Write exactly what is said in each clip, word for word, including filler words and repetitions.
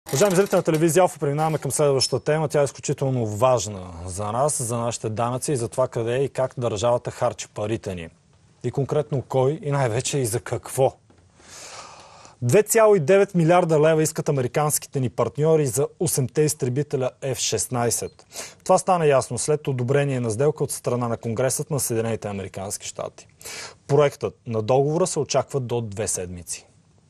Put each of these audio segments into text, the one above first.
Уважаеми зрители на телевизия Алфа, преминаваме към следващата тема. Тя е изключително важна за нас, за нашите данъци и за това къде и как държавата харчи парите ни. И конкретно кой и най-вече и за какво. две цяло и девет милиарда лева искат американските ни партньори за осемте изтребителя Еф шестнайсет. Това стана ясно след одобрение на сделка от страна на Конгресът на Съединените американски щати. Проектът на договора се очаква до две седмици.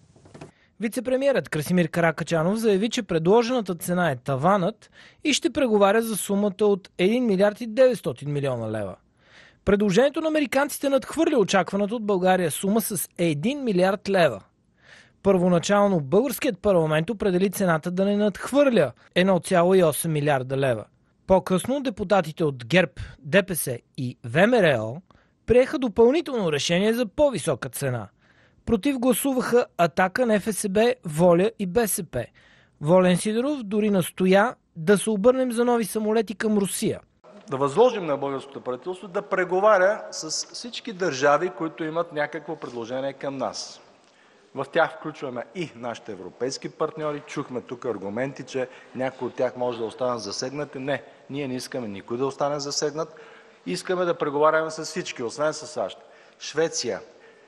Вицепремиерът Красимир Каракачанов заяви, че предложената цена е таванът и ще преговаря за сумата от един милиард и деветстотин милиона лева. Предложението на американците надхвърля очакваната от България сума с един милиард лева. Първоначално българският парламент определи цената да не надхвърля едно цяло и осем милиарда лева. По-късно депутатите от ГЕРБ, ДПС и ВМРО приеха допълнително решение за по-висока цена. Против гласуваха Атака, НФСБ, Воля и БСП. Волен Сидеров дори настоя да се обърнем за нови самолети към Русия. Да възложим на българското правителство да преговаря с всички държави, които имат някакво предложение към нас. В тях включваме и нашите европейски партньори. Чухме тук аргументи, че някои от тях може да останат засегнати. Не, ние не искаме никой да остане засегнат. Искаме да преговаряме с всички, освен с САЩ. Швеция.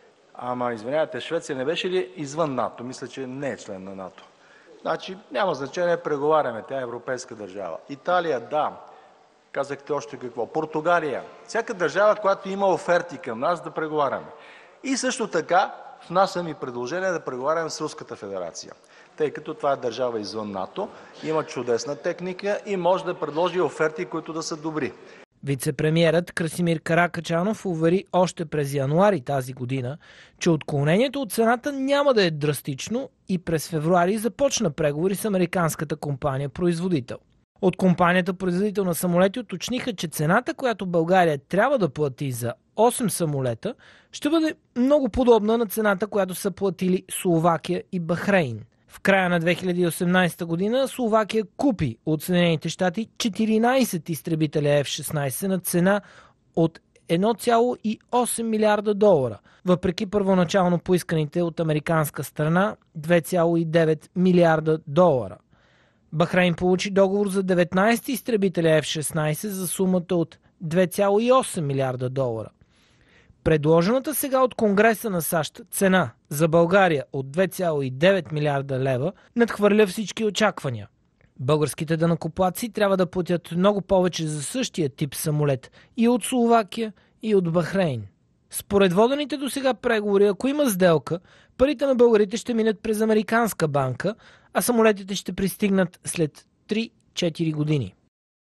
Ама, извинявайте, Швеция не беше ли извън НАТО? Мисля, че не е член на НАТО. Значи, няма значение, преговаряме. Тя е европейска държава. Италия, да. Казахте още какво. Португалия. Всяка държава, която има оферти към нас, да преговаряме. И също така, внасям и предложение да преговаряме с Руската федерация. Тъй като това е държава извън НАТО, има чудесна техника и може да предложи оферти, които да са добри. Вицепремиерът Красимир Каракачанов увери още през януари тази година, че отклонението от цената няма да е драстично и през февруари започна преговори с американската компания-производител. От компанията производител на самолети уточниха, че цената, която България трябва да плати за осем самолета, ще бъде много подобна на цената, която са платили Словакия и Бахрейн. В края на две хиляди и осемнадесета година Словакия купи от Съединените щати четиринадесет изтребителя Еф шестнайсет на цена от едно цяло и осем милиарда долара, въпреки първоначално поисканите от американска страна две цяло и девет милиарда долара. Бахрейн получи договор за деветнадесет изтребителя Еф шестнайсет за сумата от две цяло и осем милиарда долара. Предложената сега от Конгреса на САЩ цена за България от две цяло и девет милиарда лева надхвърля всички очаквания. Българските данъкоплатци трябва да платят много повече за същия тип самолет и от Словакия, и от Бахрейн. Според водените до сега преговори, ако има сделка, парите на българите ще минат през американска банка, а самолетите ще пристигнат след три-четири години.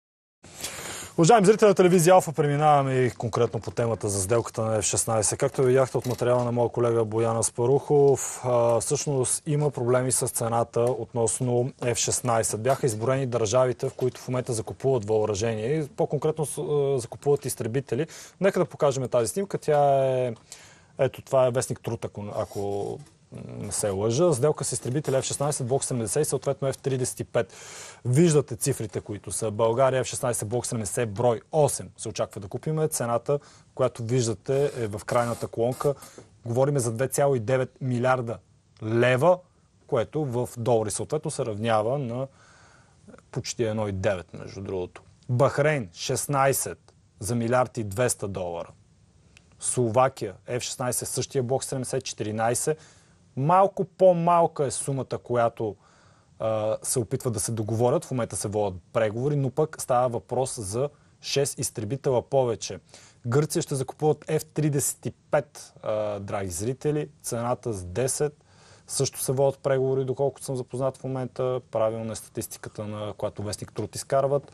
Уважаеми зрители на телевизия Алфа, преминаваме и конкретно по темата за сделката на Еф шестнайсет. Както видяхте от материала на моя колега Боян Аспарухов, всъщност има проблеми с цената относно Еф шестнайсет. Бяха изброени държавите, в които в момента закупуват въоръжение и по-конкретно закупуват изтребители. Нека да покажем тази снимка. Тя е... Ето, това е вестник Труд, ако, ако не се лъжа. Сделка с изтребители Еф шестнайсет Блок седемдесет и съответно Еф тридесет и пет. Виждате цифрите, които са. България Еф шестнайсет Блок седемдесет брой осем се очаква да купиме. Цената, която виждате е в крайната колонка. Говориме за две цяло и девет милиарда лева, което в долари съответно се равнява на почти едно цяло и девет между другото. Бахрейн шестнайсет за милиард и двеста долара. Словакия Еф шестнайсет същия Блок седемдесет четиринайсет. Малко по-малка е сумата, която а, се опитват да се договорят. В момента се водят преговори, но пък става въпрос за шест изтребителя повече. Гърция ще закупуват Еф тридесет и пет, а, драги зрители. Цената с десет. Също се водят преговори, доколкото съм запознат в момента. Правилна е статистиката, на която вестник Труд изкарват.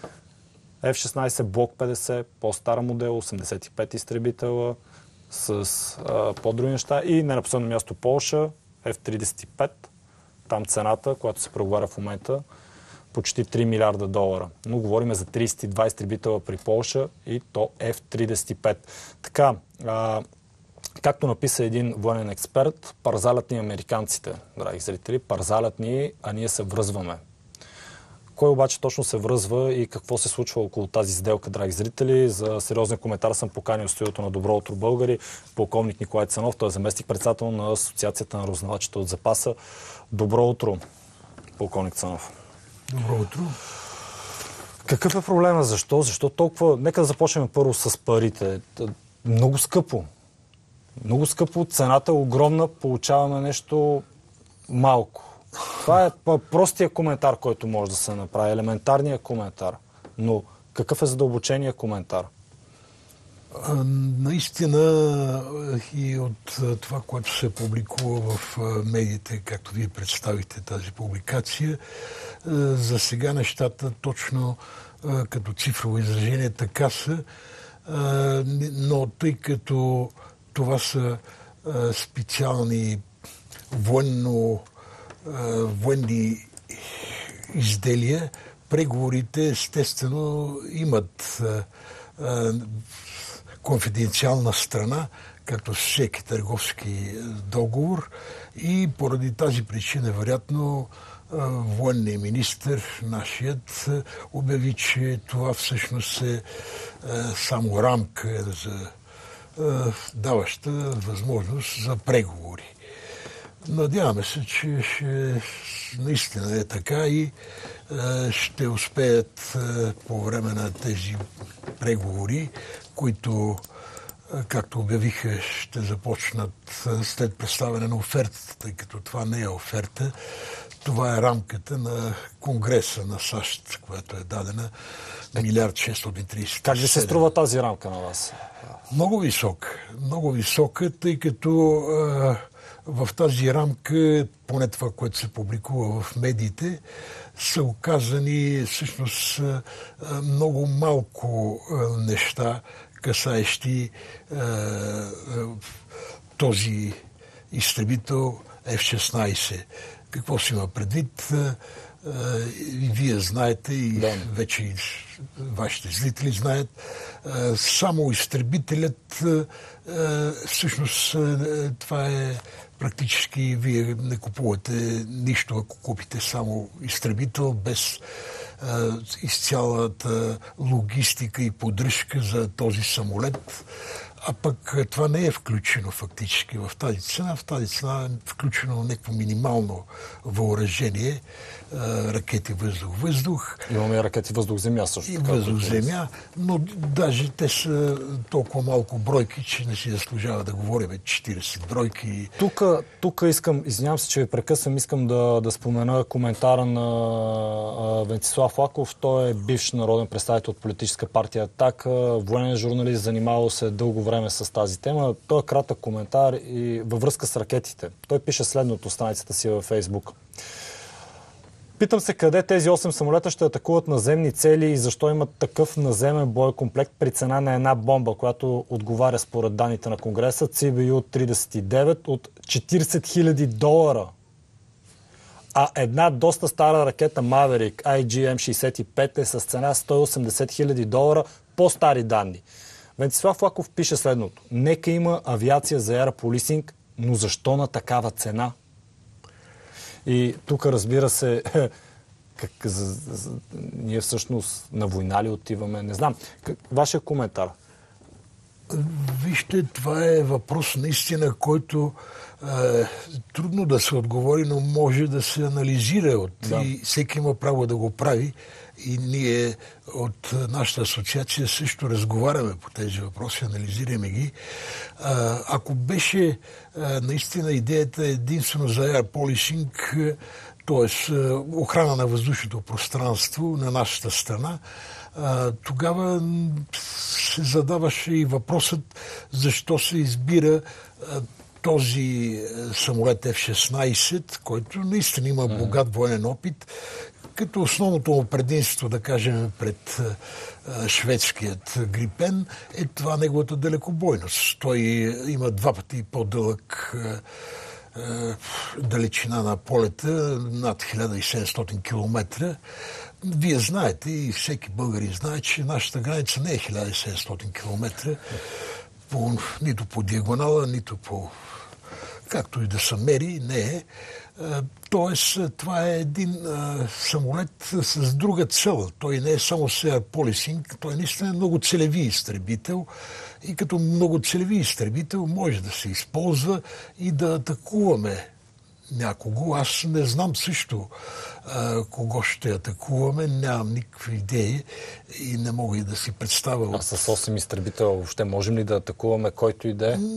Еф шестнайсет Блок петдесет, по-стара модел, осемдесет и пет изтребителя с а, по-други неща. И не на последно място Полша, Еф тридесет и пет. Там цената, която се преговаря в момента, почти три милиарда долара. Но говорим за тридесет и два изтребителя при Полша и то Еф тридесет и пет. Така, а, както написа един военен експерт, парзалят ни американците, драги зрители, парзалят ни, а ние се връзваме. Кой обаче точно се връзва и какво се случва около тази сделка, драги зрители? За сериозен коментар съм поканил студиото на Добро утро, българи, полковник Николай Цанов, той е заместник председател на Асоциацията на разузнавачите от запаса. Добро утро! полковник Цанов. Добро утро. Какъв е проблема? Защо? Защо толкова... Нека да започнем първо с парите. Много скъпо. Много скъпо. Цената е огромна. Получаваме нещо малко. Това е простия коментар, който може да се направи. Елементарният коментар. Но какъв е задълбоченият коментар? А, наистина и от това, което се публикува в медиите, както вие представихте тази публикация, за сега нещата точно като цифрово изражение така са, но тъй като това са специални военно, военни изделия, преговорите естествено имат конфиденциална страна, както всеки търговски договор, и поради тази причина, вероятно, военният министър, нашият, обяви, че това всъщност е само рамка за даваща възможност за преговори. Надяваме се, че ще, наистина е така и ще успеят по време на тези преговори, които, както обявиха, ще започнат след представяне на офертата, тъй като това не е оферта. Това е рамката на Конгреса на САЩ, която е дадена милиард шестстотин и тридесет и седем. Как ви се струва тази рамка на вас? Много висока. Много висока, тъй като а, в тази рамка, поне това, което се публикува в медиите, са оказани всъщност много малко неща, касаещи а, този изтребител Еф шестнайсет. Какво си има предвид? И вие знаете, и да. Вече и вашите зрители знаят. Само изтребителят, всъщност това е практически, вие не купувате нищо, ако купите само изтребител, без изцялата логистика и поддръжка за този самолет. А пък това не е включено фактически в тази цена. В тази цена е включено някакво минимално въоръжение, ракети въздух-въздух. Имаме ракети въздух-земя също. И въздух-земя, но даже те са толкова малко бройки, че не си заслужава да говорим четирийсет бройки. Тук, тук искам, извинявам се, че ви прекъсвам, искам да, да спомена коментара на а, Венцислав Лаков. Той е бивш народен представител от политическа партия Атака, военен журналист, занимавал се дълго време с тази тема. Той е кратък коментар и във връзка с ракетите. Той пише следното в страницата си във Фейсбук. Питам се къде тези осем самолета ще атакуват наземни цели и защо имат такъв наземен боекомплект при цена на една бомба, която отговаря според данните на Конгреса, Ци Би Ю тридесет и девет от четирийсет хиляди долара. А една доста стара ракета Maverick Ай Джи Ем шейсет и пет е с цена сто и осемдесет хиляди долара по стари данни. Венцислав Лаков пише следното. Нека има авиация за Air Policing, но защо на такава цена? И тук, разбира се, как, за, за, ние всъщност на война ли отиваме? Не знам. Как, вашия коментар? Вижте, това е въпрос наистина, който е трудно да се отговори, но може да се анализира. От, да. И всеки има право да го прави. И ние от нашата асоциация също разговаряме по тези въпроси, анализираме ги. А, ако беше а, наистина идеята единствено за Air Policing, т.е. охрана на въздушното пространство на нашата страна, а, тогава се задаваше и въпросът защо се избира а, този самолет Еф шестнайсет, който наистина има богат военен опит, като основното му предимство, да кажем, пред а, шведският Грипен е това неговата далекобойност. Той има два пъти по-дълъг а, а, далечина на полета, над хиляда и седемстотин километра. Вие знаете и всеки българин знае, че нашата граница не е хиляда и седемстотин километра, по, нито по диагонала, нито по... както и да се мери, не е. Тоест, това е един а, самолет с друга цел. Той не е само с Air Policing, той наистина е много целеви изтребител и като много целеви изтребител може да се използва и да атакуваме някого. Аз не знам също а, кого ще атакуваме, нямам никакви идеи и не мога и да си представя. А с осем изтребителя въобще можем ли да атакуваме който и да е?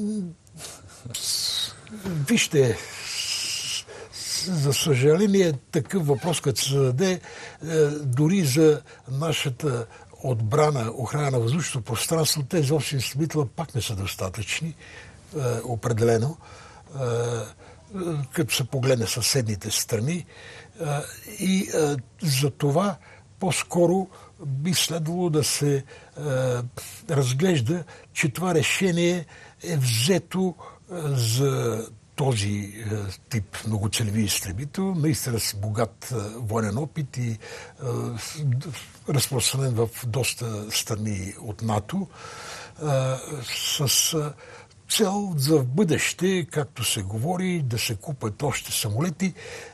Вижте, за съжаление, такъв въпрос, като се зададе, дори за нашата отбрана, охрана на въздушното пространство, тези осем изтребителя пак не са достатъчни, определено, като се погледне съседните страни. И за това по-скоро би следвало да се разглежда, че това решение е взето за този тип многоцелеви изтребител, наистина с богат военен опит и разпространен в доста страни от НАТО, с цел за в бъдеще, както се говори, да се купят още самолети,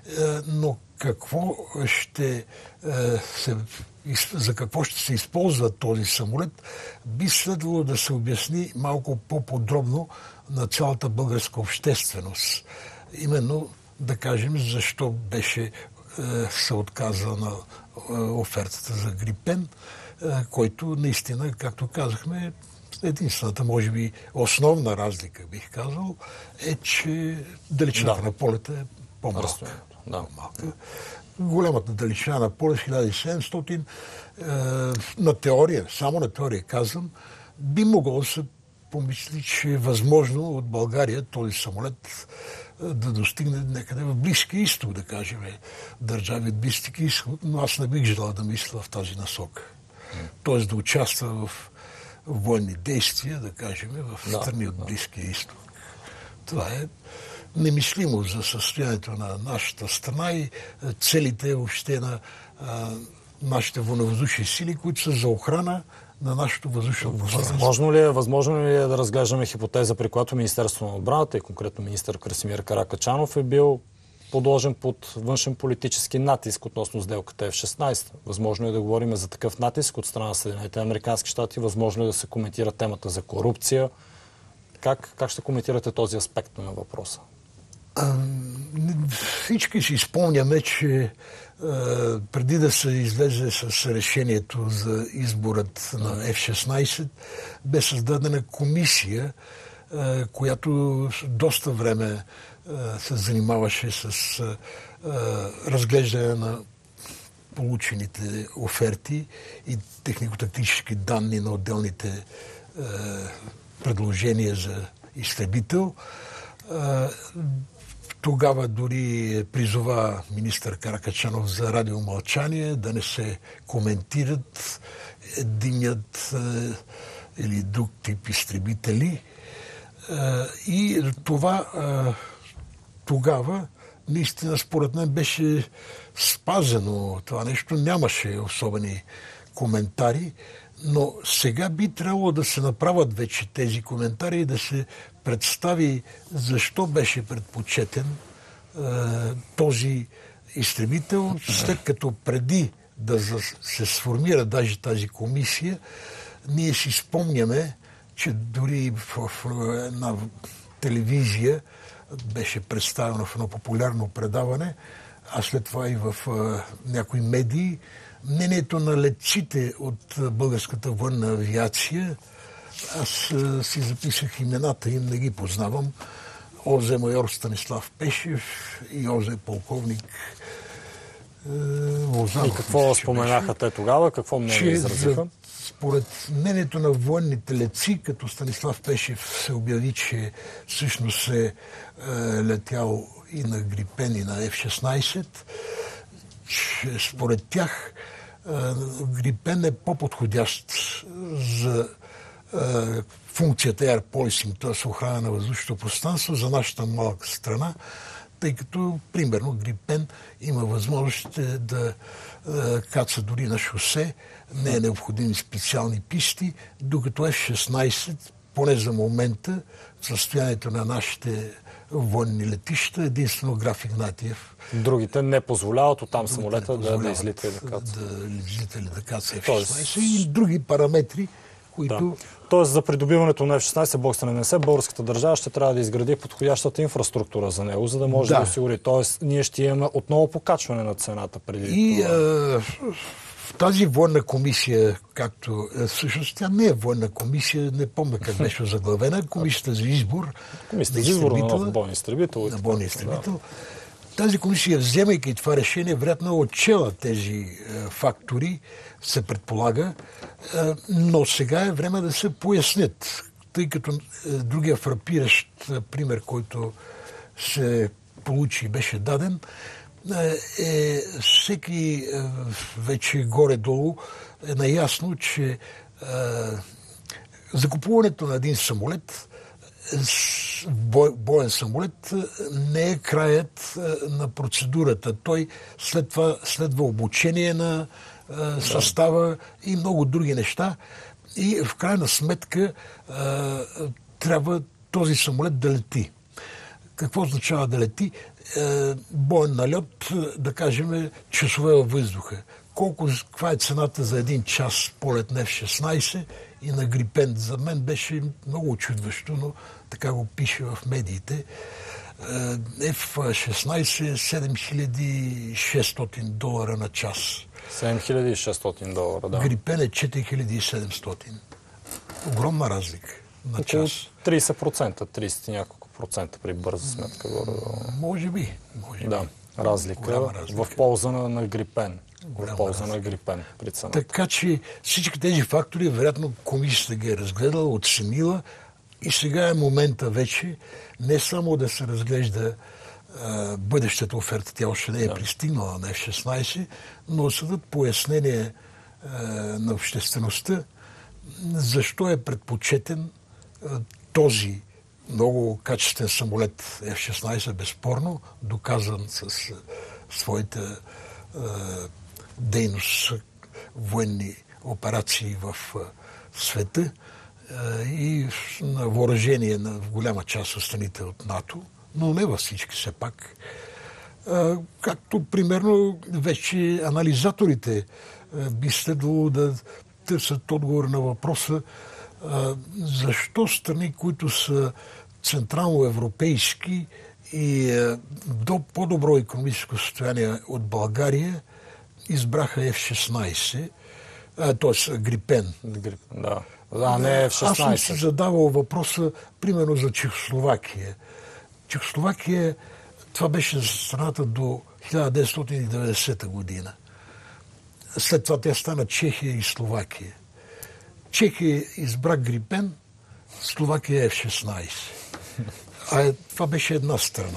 но какво ще се, за какво ще се използва този самолет, би следвало да се обясни малко по-подробно на цялата българска общественост. Именно да кажем защо беше се отказа на офертата за Грипен, който наистина, както казахме, единствената, може би, основна разлика, бих казал, е, че далечината да. на полета е по-малка. Да. по-малка. Голямата далечина на полет хиляда и седемстотин, е, на теория, само на теория казвам, би могло да се помисли, че е възможно от България този самолет да достигне някъде в Близкия изток, да кажем, държави от Близкия изток, но аз не бих желал да мисля в тази насока. Тоест да участва в военни действия, да кажем, в страни да, от Близкия изток. Това е немислимо за състоянието на нашата страна и целите въобще на а, нашите военновъздушни сили, които са за охрана на нашето въздушно пространство. Възможно ли е, възможно ли е да разглеждаме хипотеза, при която Министерството на отбраната и конкретно министър Красимир Каракачанов е бил подложен под външен политически натиск относно сделката Еф шестнайсет? Възможно е да говорим за такъв натиск от страна на Съединените американски щати, възможно е да се коментира темата за корупция. Как, как ще коментирате този аспект на въпроса? А, всички си спомняме, че а, преди да се излезе с решението за изборът на Еф шестнайсет, бе създадена комисия, а, която доста време а, се занимаваше с а, а, разглеждане на получените оферти и технико-тактически данни на отделните а, предложения за изтребител. А, Тогава дори призова министър Каракачанов за радиомълчание, да не се коментират единият е, или друг тип изтребители. Е, и това е, тогава наистина според мен беше спазено това нещо. Нямаше особени коментари, но сега би трябвало да се направят вече тези коментари и да се представи защо беше предпочетен е, този изтребител, след като преди да се сформира даже тази комисия, ние си спомняме, че дори в, в една телевизия беше представено в едно популярно предаване, а след това и в е, някои медии, мнението на летците от българската военна авиация. Аз а, си записах имената им, не ги познавам. Озе майор Станислав Пешев и Озе полковник е, Лозанов. И какво мисля, споменаха беше, те тогава? Какво мнение изразиха? Според мнението на военните летци, като Станислав Пешев се обяви, че всъщност е, е летял и на Грипен, и на Еф шестнайсет, че според тях е, Грипен е по-подходящ за функцията Air Policing, т.е. охрана на въздушното пространство за нашата малка страна, тъй като, примерно, Грипен има възможност да е, каца дори на шосе, не е необходими специални писти, докато Еф шестнайсет, поне за момента, в състоянието на нашите военни летища, единствено Граф Игнатиев. Другите не позволяват оттам самолета да, да излита и да каца. Да излита или да каца Еф шестнайсет и други параметри, които... Да. Тоест за придобиването на Еф шестнайсет българската НС, българската държава ще трябва да изгради подходящата инфраструктура за него, за да може да, да осигури. Тоест ние ще имаме отново покачване на цената преди И това. А, в тази военна комисия, както всъщност тя не е военна комисия, не помня как беше заглавена, комисията за избор комисията за избор на нов бойен изтребител. На бойен изтребител. Да. Тази комисия, вземайки това решение, вероятно е отчела тези е, фактори, се предполага, е, но сега е време да се пояснят, тъй като е, другия фрапиращ е, пример, който се получи и беше даден, е, е всеки е, вече горе-долу е наясно, че е, закупуването на един самолет, боен самолет, не е краят на процедурата. Той след това следва обучение на състава и много други неща. И в крайна сметка трябва този самолет да лети. Какво означава да лети? Боен налет, да кажем, часове във въздуха. Колко, каква е цената за един час полет на Еф шестнайсет и на Грипен? За мен беше много очудващо, но така го пише в медиите. Еф шестнайсет седем хиляди и шестстотин долара на час. седем хиляди и шестстотин долара, да. Грипен е четири хиляди и седемстотин. Огромна разлика на около час. трийсет процента, трийсет и няколко процента при бърза сметка. Може би. Може да, би. разлика, разлика в полза на, на Грипен. В полза разлика. на Грипен при цената. Така че всички тези фактори, вероятно, комисията ги е разгледала, оценила и сега е момента вече не само да се разглежда а, бъдещата оферта, тя още не е да. пристигнала на Еф шестнайсет, но съдът пояснение а, на обществеността защо е предпочетен а, този много качествен самолет Еф шестнайсет, безспорно, доказан с а, своите а, дейност, военни операции в а, света а, и на въоръжение на голяма част от страните от НАТО, но не във всички все пак. А, както, примерно, вече анализаторите а, би следвало да търсят отговор на въпроса а, защо страни, които са централно-европейски и а, до по-добро икономическо състояние от България, избраха Еф шестнайсет, т.е. Грипен. Грипен, да. А не Еф шестнайсет. Аз съм си задавал въпроса, примерно, за Чехословакия. Чехословакия, това беше за страната до хиляда деветстотин и деветдесета година. След това тя стана Чехия и Словакия. Чехия избра Грипен, Словакия Еф шестнайсет. А това беше една страна.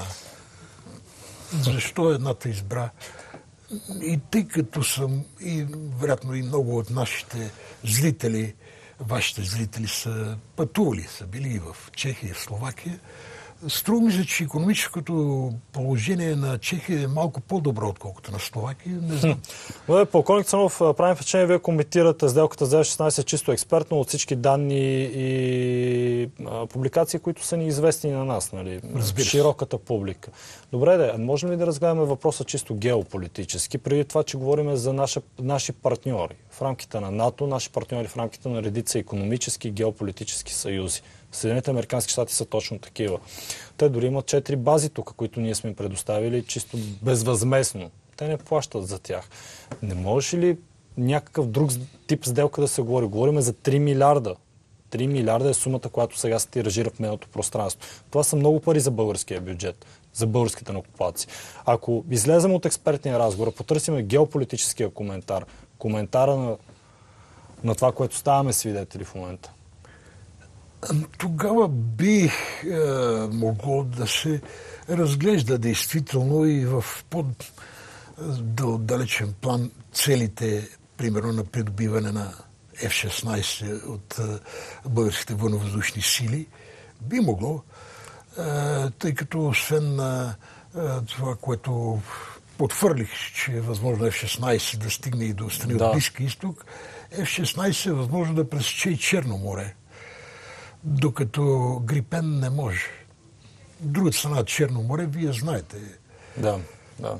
Защо едната избра? И тъй като съм, и вероятно и много от нашите зрители, вашите зрители са пътували, са били и в Чехия, и в Словакия, струва ми се, че икономическото положение на Чехия е малко по-добро, отколкото на Словакия. Не знам. Добре, полковник Цанов, правим впечатление, вие коментирате сделката за Еф шестнайсет чисто експертно от всички данни и а, публикации, които са ни известни на нас, нали? Широката публика. Добре, да, можем ли да разгледаме въпроса чисто геополитически, преди това, че говорим за наша, наши партньори в рамките на НАТО, наши партньори в рамките на редица икономически и геополитически съюзи. Съединените американски щати са точно такива. Те дори имат четири бази тук, които ние сме предоставили чисто безвъзместно. Те не плащат за тях. Не може ли някакъв друг тип сделка да се говори? Говорим за три милиарда. три милиарда е сумата, която сега се тиражира в медийното пространство. Това са много пари за българския бюджет, за българските накупаци. Ако излезем от експертния разговор, потърсим геополитическия коментар, коментара на, на това, което ставаме свидетели в момента, тогава би е, могло да се разглежда действително и в по-далечен план целите, примерно, на придобиване на Еф шестнайсет от е, българските военновъздушни сили. Би могло, е, тъй като освен на е, това, което потвърлих, че е възможно Еф шестнайсет да стигне и до страни да. от Близки изток, Еф шестнайсет е възможно да пресече и Черно море, докато Грипен не може. Другата страна, Черно море, вие знаете. Да, да.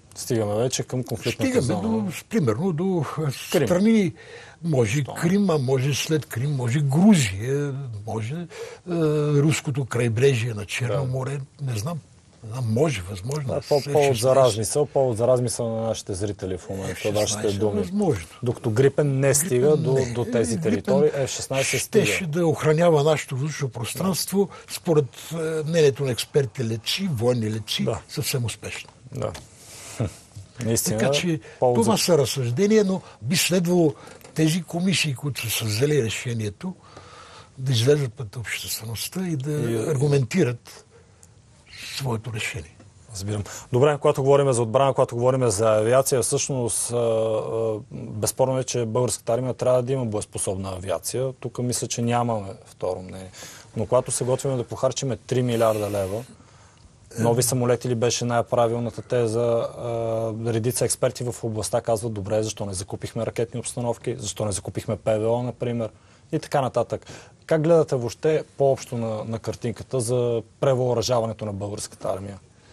Стигаме вече към конфликтната Стигаме зона. до, примерно до Крим. страни, може Крим, а може след Крим, може Грузия, може е, руското крайбрежие на Черно Да. море, не знам. Не знам, може, възможно. Да, по- повод за размисъл, повод за размисъл на нашите зрители в момента, вашите думи. Възможно. Докато Грипен не стига до, не. до тези Грипен територии, еф шестнайсет стига. щеше да охранява нашето въздушно пространство, според е, мнението на експерти летци, военни летци, Да. съвсем успешно. Да. Наистина, Така че повод това за... са разсъждения, но би следвало тези комисии, които са взели решението, да излезат пред обществеността и да И- аргументират своето решение. Разбирам. Добре, когато говорим за отбрана, когато говорим за авиация, всъщност а, а, безспорно е, че българската армия трябва да има боеспособна авиация. Тук мисля, че нямаме второ мнение. Но когато се готвим да похарчиме три милиарда лева, нови самолети ли беше най-правилната теза? А, редица експерти в областта казват, добре, защо не закупихме ракетни обстановки, защо не закупихме ПВО, например, и така нататък. Как гледате въобще по-общо на, на картинката за превъоръжаването на българската армия?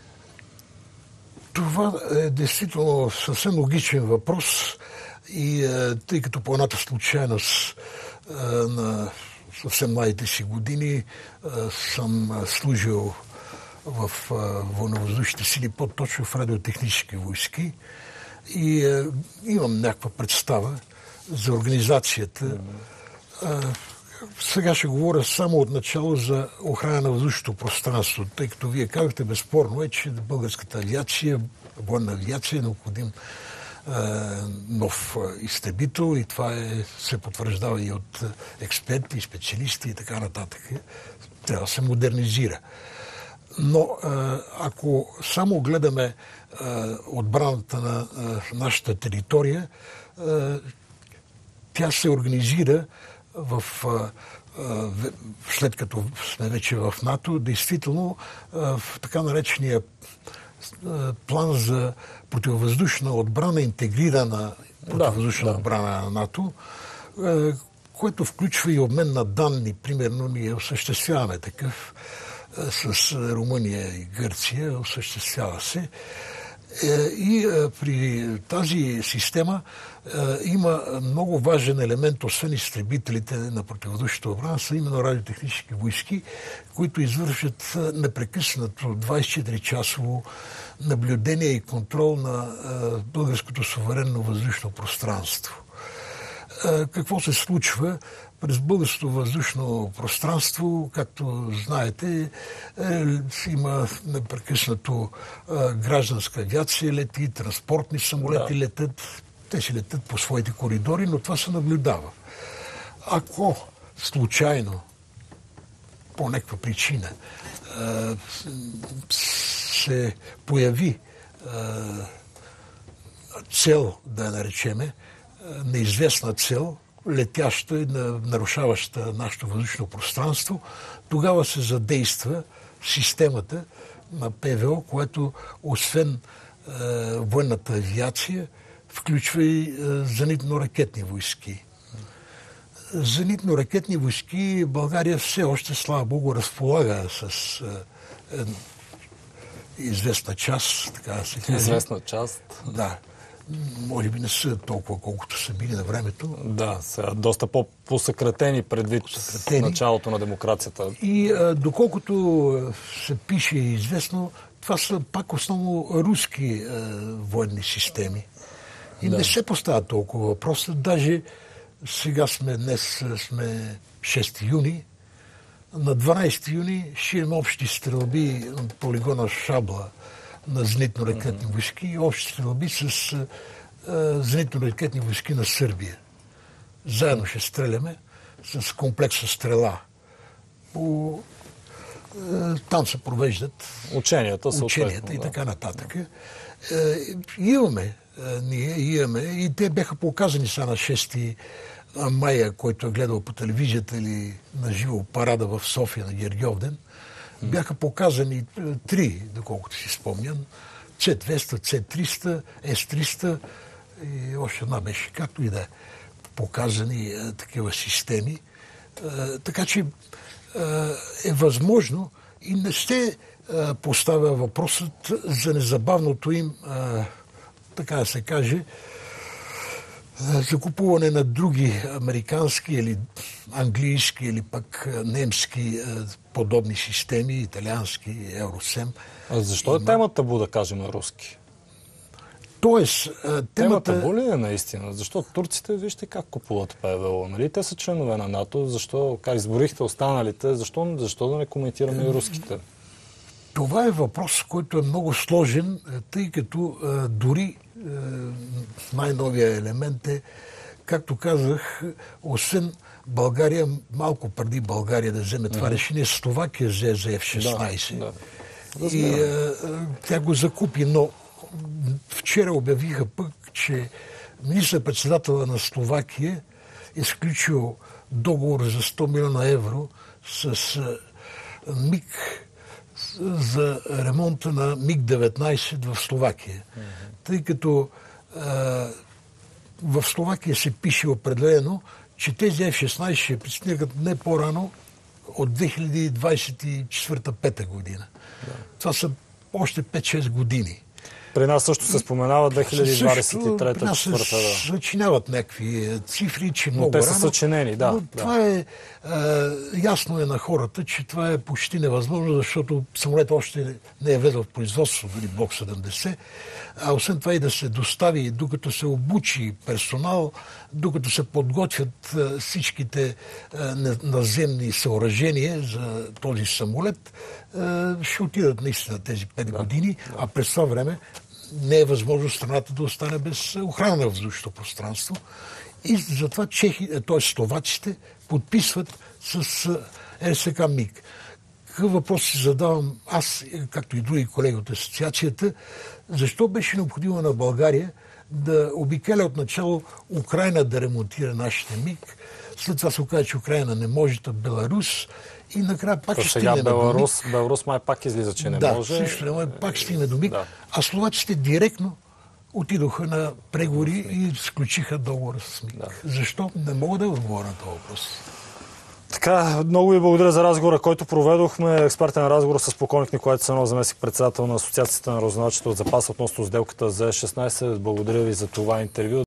Това е действително съвсем логичен въпрос и е, тъй като по едната случайност е, на съвсем младите си години е, съм служил в е, военновъздушните сили, по-точно в радиотехнически войски и е, имам някаква представа за организацията. Е, Сега ще говоря само от начало за охрана на въздушното пространство, тъй като вие казахте, безспорно е, че българската авиация, военна авиация е необходим е, нов изтребител и това е, се потвърждава и от експерти, специалисти и така нататък. Трябва да се модернизира. Но е, ако само гледаме е, отбраната на е, нашата територия, е, тя се организира в, след като сме вече в НАТО, действително в така наречения план за противовъздушна отбрана, интегрирана противовъздушна да. отбрана на НАТО, което включва и обмен на данни. Примерно ние осъществяваме такъв с Румъния и Гърция, осъществява се. И при тази система има много важен елемент, освен изтребителите на противовъздушната отбрана, са именно радиотехнически войски, които извършват непрекъснато двайсет и четири часово наблюдение и контрол на българското суверенно въздушно пространство. Какво се случва? През българското въздушно пространство, както знаете, е, има непрекъснато е, гражданска авиация лети, транспортни самолети да. летят. Те си летят по своите коридори, но това се наблюдава. Ако случайно, по някаква причина, е, се появи е, цел, да я наречеме, е, неизвестна цел, летяща и нарушаваща нашето въздушно пространство, тогава се задейства системата на ПВО, което освен е, военната авиация, включва и е, зенитно-ракетни войски. Зенитно-ракетни войски България все още, слава Богу, разполага с е, е, известна част, така да се каже. Известна част. Да. Може би не са толкова, колкото са били на времето. Да, са доста по-посъкратени предвид Посъкратени. началото на демокрацията. И а, доколкото се пише известно, това са пак основно руски а, военни системи. И да. не се поставя толкова въпроса. Даже сега сме, днес сме шести юни. На дванайсети юни ще имаме общи стрелби от полигона Шабла на зенитно-ракетни войски и общи стрелби с а, зенитно-ракетни войски на Сърбия. Заедно ще стреляме с комплекса Стрела. По, а, там се провеждат Ученията, ученията и така нататък. А, имаме, а, ние имаме, и те бяха показани сега на шести мая, който е гледал по телевизията или на живо парада в София на Гергьовден. Бяха показани три, доколкото си спомням. Це двеста, Це триста, Ес триста и още една беше, както и да е, показани е, такива системи. Е, така че е, е възможно и не се е, поставя въпросът за незабавното им е, така да се каже, закупуване на други американски или английски или пък немски подобни системи, италиански, Евросем. А защо е темата бу, да кажем, на руски? Тоест, темата... Темата бу ли е наистина? Защо турците, вижте как купуват ПВО, нали? Те са членове на НАТО, защо, как изборихте останалите, защо, защо да не коментираме и руските? Това е въпрос, който е много сложен, тъй като а, дори а, най-новия елемент е, както казах, освен България, малко преди България да вземе това mm-hmm. решение, Словакия взе за Еф шестнайсет. Да, да. И а, тя го закупи, но вчера обявиха пък, че министър-председателът на Словакия е сключил договор за сто милиона евро с а, МиГ за ремонта на МиГ деветнайсет в Словакия. Mm-hmm. Тъй като а, в Словакия се пише определено, че тези Еф шестнайсет ще пристигат не по-рано от две хиляди двайсет и четвърта-пета година. Yeah. Това са още пет-шест години. При нас също се споменава две хиляди двайсет и трета-четвърта. Да. Съчиняват някакви цифри, че но много те рано. са съчинени, да. Но да. Това е, е ясно е на хората, че това е почти невъзможно, защото самолет още не е влезъл в производство, дори Блок седемдесет. А освен това и да се достави, докато се обучи персонал, докато се подготвят е, всичките е, наземни съоръжения за този самолет, е, ще отидат наистина тези пет да. години, да. а през това време не е възможно страната да остане без охрана на въздушното пространство. И затова чехи, т.е. словаците подписват с РСК МиГ. Какъв въпрос си задавам аз, както и други колеги от асоциацията, защо беше необходимо на България да обикаля отначало Украйна да ремонтира нашите МиГ, след това се оказа, че Украйна не може, да Беларус, и накрая пак ще стигне до МиГ. Беларус май пак излиза, че не да, може. Да, също не може, пак стигне до МиГ. Да. А словаците директно отидоха на преговори и сключиха договора с МиГ. Да. Защо? Не мога да отговоря на този въпрос. Така, много ви благодаря за разговора, който проведохме. Експертен разговор с полковник Николай Цанов, заместник-председател на Асоциацията на разузнавачите от запаса относно сделката за Еф шестнайсет. Благодаря ви за това интервю.